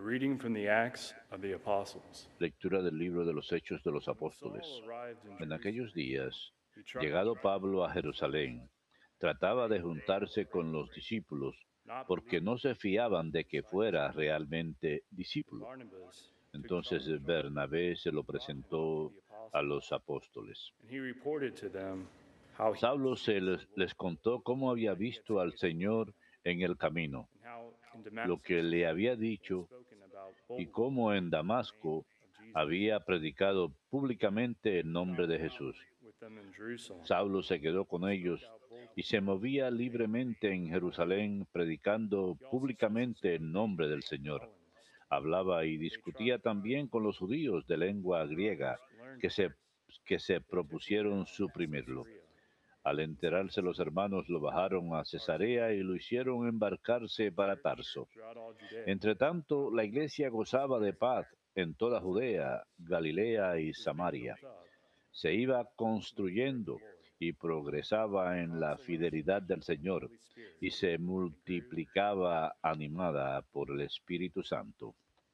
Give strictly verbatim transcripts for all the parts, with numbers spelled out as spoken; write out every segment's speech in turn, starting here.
reading from the Acts of the Apostles. Lectura del libro de los Hechos de los When Saul Apóstoles. arrived in En Jerusalem, aquellos días, he tried llegado Pablo a Jerusalén, trataba de juntarse con los discípulos, not porque believing no se fiaban de que fuera realmente discípulo. Barnabas took Entonces John Bernabé se lo brought him presentó to the a apostles, los apóstoles. and he reported to them how he Saulo se les, les contó cómo había that he had visto al tasted Señor en el camino, and how in lo Damascus que le había he had dicho, spoken about y boldly cómo en the name Damasco of Jesus. había predicado públicamente el nombre de Jesús. With them in Jerusalem, Saulo se quedó con ellos y se movía libremente en Jerusalén predicando públicamente el nombre del Señor. Hablaba y discutía también con los judíos de lengua griega que se, que se propusieron suprimirlo. Al enterarse los hermanos lo bajaron a Cesarea y lo hicieron embarcarse para Tarso. Entre tanto, la iglesia gozaba de paz en toda Judea, Galilea y Samaria. Se iba construyendo y progresaba en la fidelidad del Señor y se multiplicaba animada por el Espíritu Santo.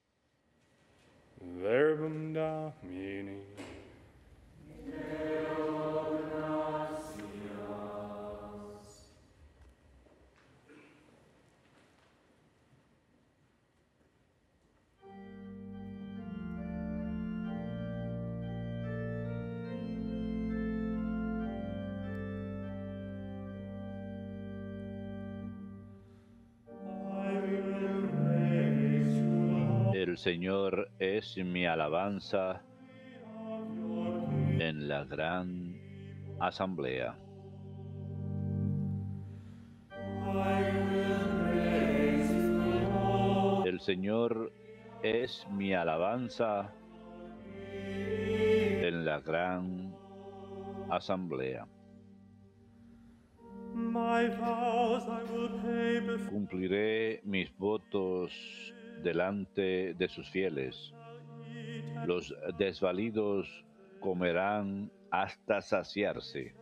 Verbum Domini. El Señor es mi alabanza en la gran asamblea. El Señor es mi alabanza en la gran asamblea. Cumpliré mis votos delante de sus fieles. Los desvalidos comerán hasta saciarse.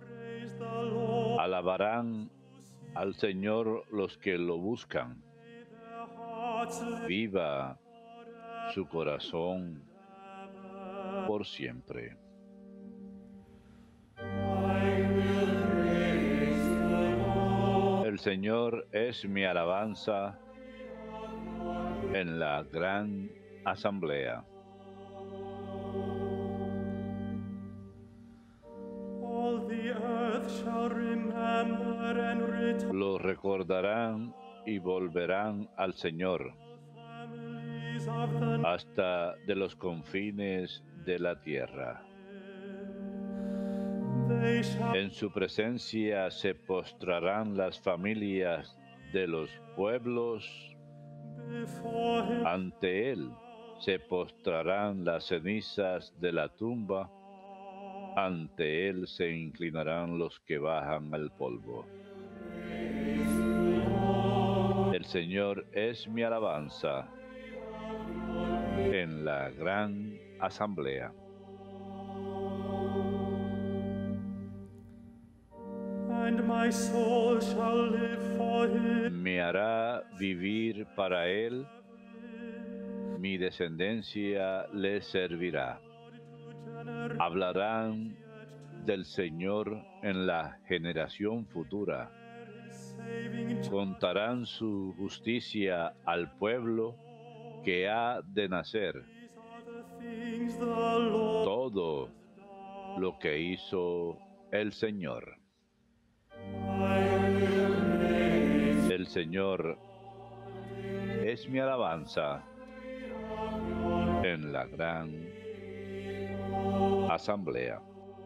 Alabarán al Señor los que lo buscan. Viva su corazón por siempre. El Señor es mi alabanza en la gran asamblea. Lo recordarán y volverán al Señor hasta de los confines de la tierra. En su presencia se postrarán las familias de los pueblos. Ante él se postrarán las cenizas de la tumba. Ante él se inclinarán los que bajan al polvo. El Señor es mi alabanza en la gran asamblea. Me hará vivir para él, mi descendencia le servirá. Hablarán del Señor en la generación futura. Contarán su justicia al pueblo que ha de nacer. Todo lo que hizo el Señor. El Señor es mi alabanza en la gran asamblea.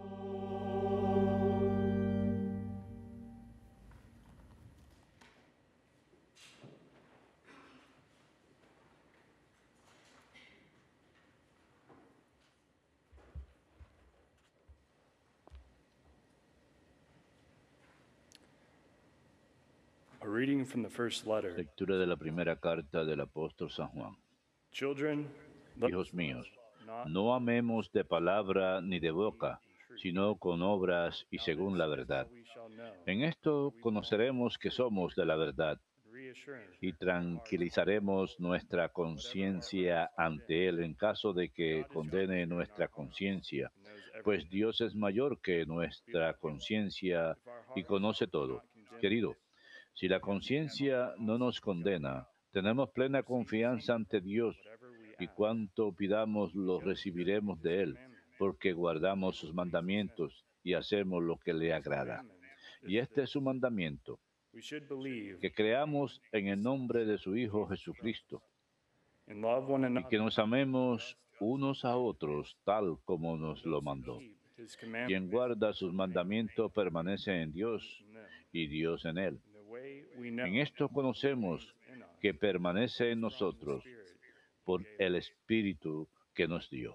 A reading from the first letter. Lectura de la primera carta del apóstol San Juan. Children, Hijos míos, no amemos de palabra ni de boca, sino con obras y según la verdad. En esto conoceremos que somos de la verdad y tranquilizaremos nuestra conciencia ante Él en caso de que condene nuestra conciencia, pues Dios es mayor que nuestra conciencia y conoce todo. Querido, si la conciencia no nos condena, tenemos plena confianza ante Dios y cuanto pidamos lo recibiremos de Él, porque guardamos sus mandamientos y hacemos lo que le agrada. Y este es su mandamiento, que creamos en el nombre de su Hijo Jesucristo y que nos amemos unos a otros tal como nos lo mandó. Quien guarda sus mandamientos permanece en Dios y Dios en él. En esto conocemos que permanece en nosotros por el Espíritu que nos dio.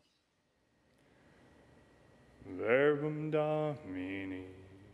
Verbum Domini.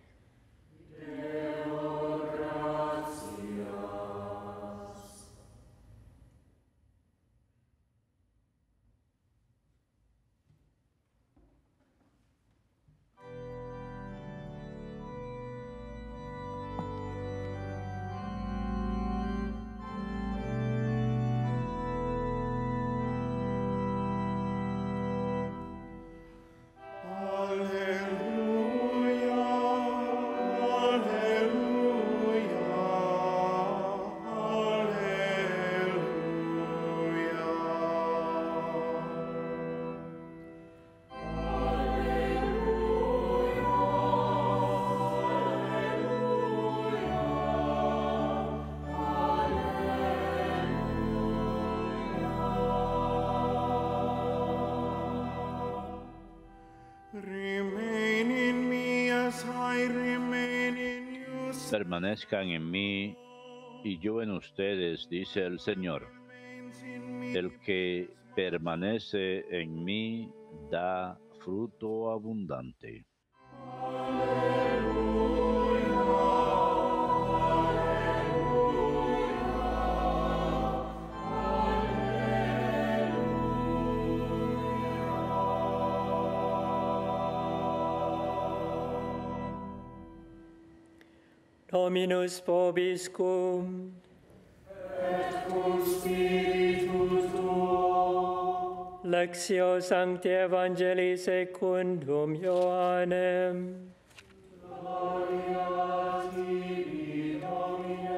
Permanezcan en mí y yo en ustedes, dice el Señor. El que permanece en mí da fruto abundante. Dominus vobiscum. Et cum spiritu tuo. Lectio Sancti Evangelii secundum Ioannem. Gloria tibi, Domine.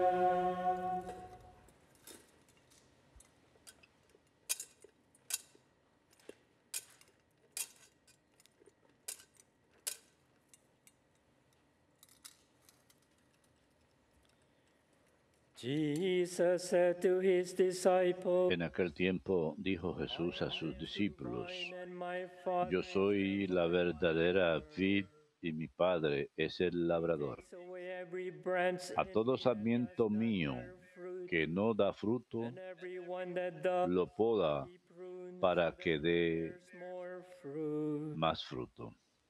Jesus said to his disciples, En aquel tiempo dijo Jesús a sus discípulos, "And my Father yo soy la verdadera vid y mi Padre es el labrador. takes away every branch A todo sarmiento mío que no da fruto, and every one that doth lo poda he prunes para que dé bears more fruit. más fruto.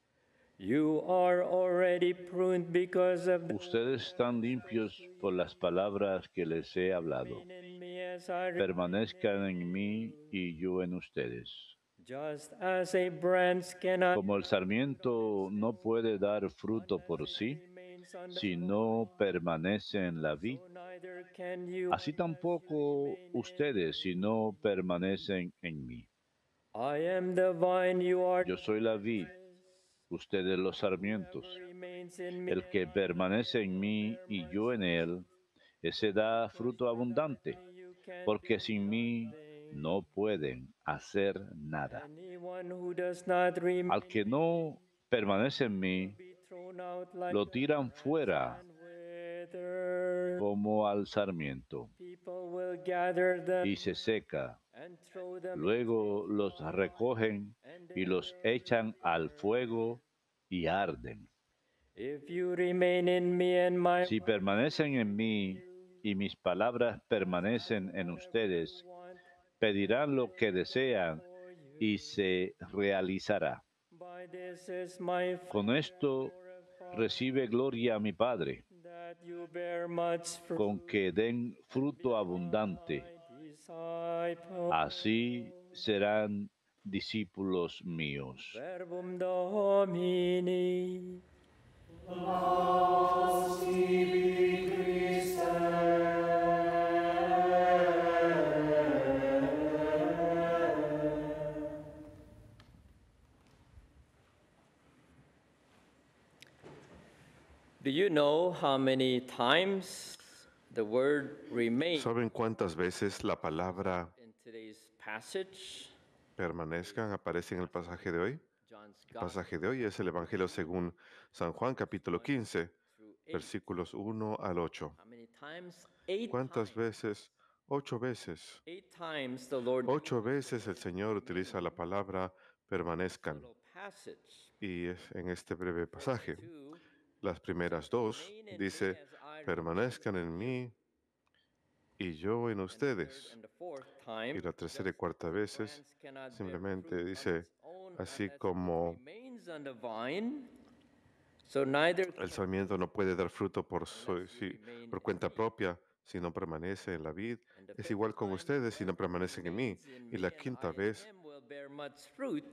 You are already pruned because of the Ustedes están limpios por las palabras que les he hablado. remain in me as I remain Permanezcan in en mí y yo en ustedes. Just as a branch cannot Como el sarmiento no puede dar fruto por sí, remains on the si no permanece en la vid, so neither can you así tampoco ustedes si no permanecen en mí. I am the vine, you are Yo soy la vid, ustedes los sarmientos. remains in me. El que permanece en mí y yo en él, ese da fruto abundante, You can porque sin mí no pueden hacer nada. anyone who does not remain Al que no permanece en mí, be thrown out like lo tiran fuera and wither. como al sarmiento People will gather them y se seca. and throw them Luego los recogen y los echan al fuego y arden. If you remain in me and my Si permanecen en mí y mis palabras permanecen en ustedes, want pedirán lo que desean y se realizará. by this is my Con esto recibe gloria a mi Padre, that you bear much fruit. con que den fruto abundante. Disciple, Así serán discípulos míos. verbum Domini. Laus tibi, Christe. Do you know how many times the word remain ¿Saben cuántas veces la palabra in today's passage? permanezcan aparece en el pasaje de hoy? John's El pasaje de hoy es el Evangelio según San Juan, capítulo quince, through eight. versículos uno al ocho. How many times? Eight ¿Cuántas times. veces? Ocho veces. Eight times the Lord Ocho veces el Señor utiliza la palabra permanezcan. little passage. Y es en este breve pasaje. Two, Las primeras dos dice, permanezcan en mí y yo en ustedes. and the fourth time, Y la tercera y cuarta veces branch cannot bear simplemente fruit of dice, its own así unless it como remains on the vine, so neither el sarmiento no puede dar fruto por, su- sí, remain por in cuenta me. propia si no permanece en la vid, And the es fifth igual con time, ustedes si no whoever permanecen en mí. remains in Y me la and quinta I in vez, him will bear much fruit.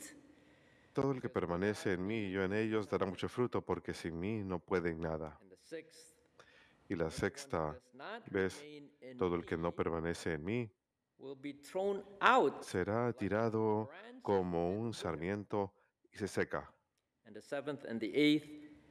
todo el que permanece en mí y yo en ellos dará mucho fruto, porque sin mí no pueden nada. And the sixth, Y la one who sexta does not vez, remain in todo el que no me permanece en mí will be thrown out. será tirado branch como un sarmiento y se seca. And the seventh and the eighth,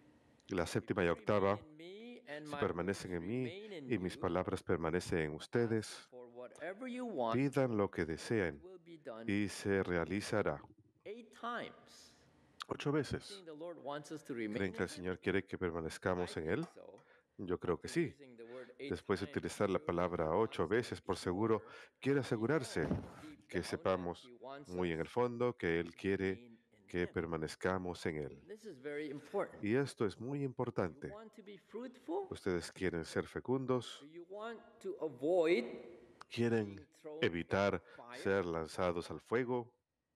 Y la séptima y remain octava, in me and si my permanecen words en mí remain in y mis you, palabras permanecen en ustedes, for whatever you want, pidan lo que it deseen will be done. y se realizará. Eight times. Ocho veces. Think the Lord wants us to remain ¿Creen que in el Señor quiere que I permanezcamos en think Él? so. Yo creo que After sí. using the word eight Después de times, utilizar la surely palabra he ocho wants us veces, to por be seguro, sure quiere that we asegurarse know deep que down that sepamos he wants muy en us el fondo que Él to quiere remain in que him. permanezcamos en Él. This is very important. Y esto es muy You importante. want to be fruitful? Ustedes quieren ser fecundos, Do you want to avoid quieren being thrown evitar into fire? ser lanzados al fuego,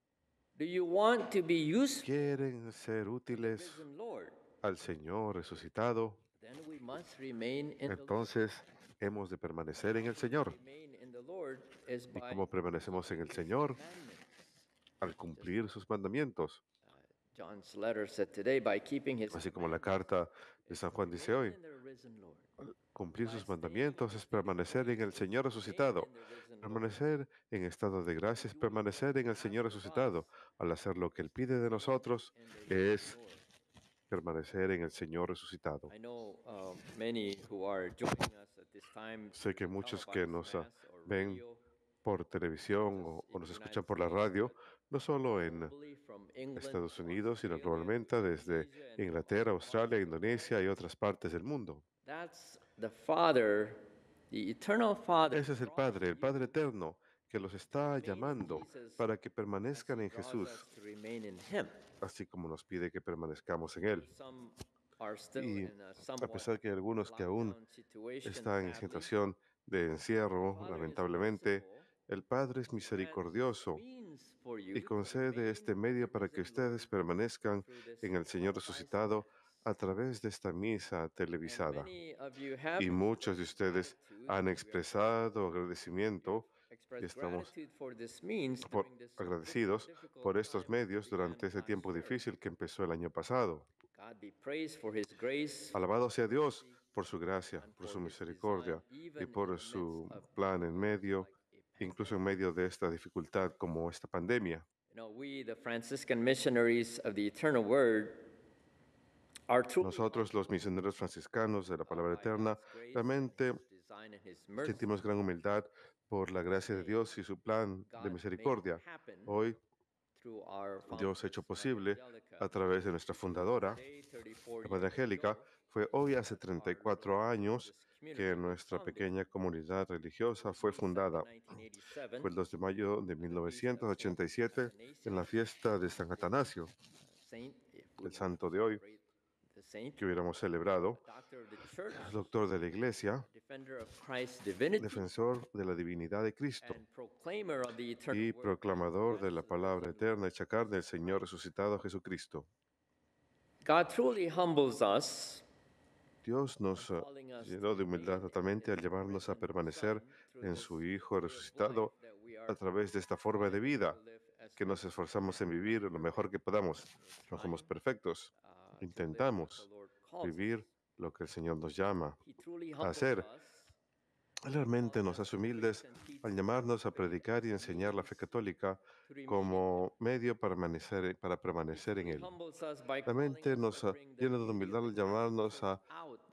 Do you want to be useful quieren ser to the útiles risen Lord? al Señor resucitado. Then we must remain in the Lord. Entonces hemos de permanecer en el Señor. Remain in the Lord is ¿Y by cómo permanecemos en el Señor? commandments. Al cumplir sus mandamientos. John's letter said today, by keeping his Así como la carta de San Juan dice hoy, in the risen Lord. cumplir sus mandamientos es permanecer en el Señor resucitado. Permanecer en estado de gracia es permanecer en el Señor resucitado. Al hacer lo que Él pide de nosotros es permanecer en el Señor resucitado. I know um, many who are joining us at this time Sé que through muchos que televised nos ah, mass or ven radio, por televisión o, o nos escuchan por la radio, no solo en globally from England, Estados Unidos, sino Australia, probablemente desde Indonesia, and Inglaterra, Australia, Indonesia y otras partes del mundo. that's the Father, the eternal Father, Ese es el Padre, el Padre eterno, que los está llamando para que permanezcan en draws Jesús, us to remain in Him. así como nos pide que permanezcamos en Él. Some are still Y in a a somewhat pesar que algunos que aún lockdown situation, están en sadly, situación de encierro, Father is lamentablemente, merciful, el Padre es grants misericordioso means for you y to concede remain este medio para que risen Lord ustedes permanezcan through this en el Señor televised resucitado mass. a través de esta misa And televisada. many of you have Y muchos de expressed ustedes gratitude. han We are expresado agradecimiento y expressed estamos gratitude for this means por- during this agradecidos difficult por estos time that medios began durante ese last tiempo year. difícil que empezó el año pasado. God be praised for His grace, Alabado sea Dios por su gracia, and por for su His misericordia design, y even in por the su midst of plan en medio, like a incluso en pandemic. medio de esta dificultad como esta pandemia. You know, we, the Franciscan missionaries of the eternal word, are truly Nosotros, los misioneros franciscanos de la palabra eterna, realmente design and His mercy. sentimos gran humildad por la gracia de Dios y su plan de misericordia. Hoy, Through our Dios ha hecho founders, posible Mother Angelica, a través de nuestra fundadora, today, thirty-four la Madre years Angélica. ago, Fue hoy hace treinta y cuatro our little años religious community que was nuestra founded. pequeña comunidad religiosa It fue was May second, fundada. nineteen eighty-seven, Fue el dos de mayo de at the feast of mil novecientos ochenta y Saint siete en la Athanasius, fiesta de San Atanasio, saint, if we el santo de hoy, celebrate the saint, que hubiéramos celebrado, doctor of the church, doctor de la Iglesia, defender of Christ's divinity, defensor de la divinidad de Cristo and proclaimer of the eternal y word, proclamador de la blessed palabra risen eterna hecha carne del Señor resucitado Jesucristo. God truly humbles us, Dios nos eh, calling us llenó to de humildad remain totalmente in al His llevarnos a risen permanecer Son through en this su Hijo way of resucitado life that we are a través de esta forma de trying vida to live as que nos esforzamos en vivir lo mejor que podamos. No somos perfectos. uh, to live what Intentamos the Lord calls us. vivir lo que el Señor nos llama He truly a humbles hacer. us, Él realmente nos hace humildes al llamarnos a predicar y enseñar la fe católica to remain in Him. como medio para permanecer, para He permanecer en truly Él. humbles us by calling Realmente us nos to ah, bring the llena de beauty humildad of al the gospel llamarnos a out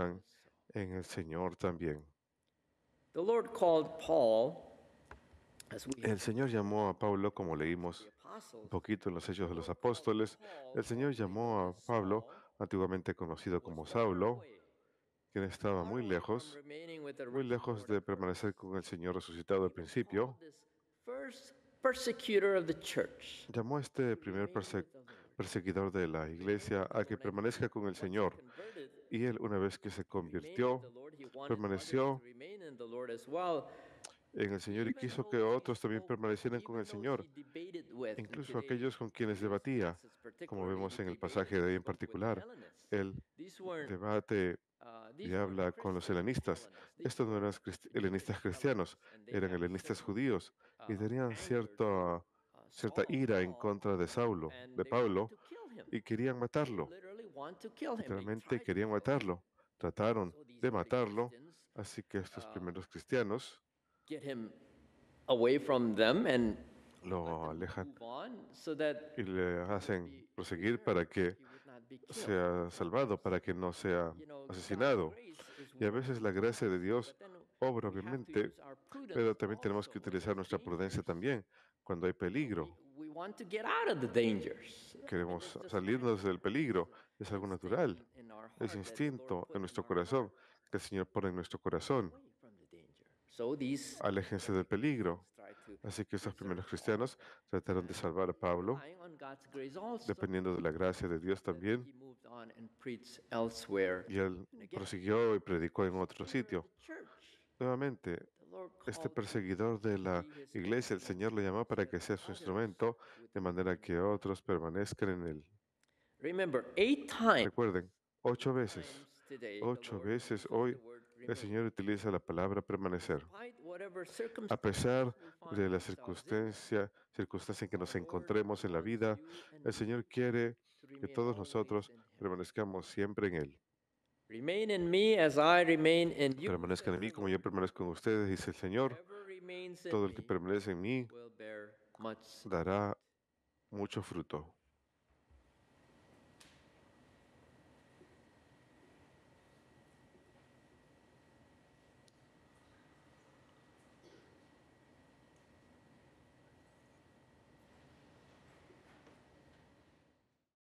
permanezcan en el Señor también. The Lord called Paul, as we El Señor llamó a Pablo, como leímos un poquito en los Hechos de los Apóstoles. El Señor llamó a Pablo, antiguamente conocido como Saulo, quien estaba muy lejos, muy lejos de permanecer con el Señor resucitado al principio. first persecutor of the church. Llamó a este primer perse- perseguidor de la iglesia a que permanezca con el Señor. Y él, una vez que se convirtió, permaneció en el Señor y quiso que otros también permanecieran con el Señor, incluso aquellos con quienes debatía, como vemos en el pasaje de ahí en particular. Él debate y habla con los helenistas. Estos no eran cristi- helenistas cristianos, eran helenistas judíos y tenían cierta, cierta ira en contra de Saulo, de Pablo, y querían matarlo. Literalmente querían matarlo. Trataron de matarlo, así que estos primeros cristianos Get him away from them and lo alejan move on so that y le hacen proseguir para que he would not be killed. sea salvado, para que no sea You know, God's asesinado. grace is Y a working veces la in our gracia de lives, Dios but then obra, we have to obviamente, use our prudence pero también tenemos also que when utilizar there's nuestra prudencia dangers. también cuando hay peligro. We want to get out of the dangers. And Queremos it's just salirnos del peligro. Es algo instinct natural. in, in our Es heart that the Lord instinto put en in nuestro our corazón heart que el Señor pone en nuestro corazón. away from the danger. So these Aléjense del peligro. try to Así que estos primeros preserve cristianos trataron de salvar a Pablo, relying on God's grace also. dependiendo de la gracia de Dios Then también, he moved on and preached elsewhere. y él And again, prosiguió y predicó en otro persecutor of sitio. the church. Nuevamente, The Lord este called perseguidor de la be his iglesia, el Señor lo llamó para que sea su instrumento, de manera que otros permanezcan en él. Remember, eight times Recuerden, ocho veces, today, the ocho Lord veces uses hoy the word el remain. Señor utiliza la palabra permanecer. Despite whatever A circumstances pesar we find de la ourselves in, circunstancia, circunstancia en que nos the Lord encontremos en la wants vida, you and el me Señor quiere to que remain todos always nosotros in Him. permanezcamos siempre en Él. Remain in me as I remain in you. Permanezcan en mí como yo permanezco en ustedes, dice el Señor. Whoever remains in Todo el que me permanece en mí will bear much. dará mucho fruto.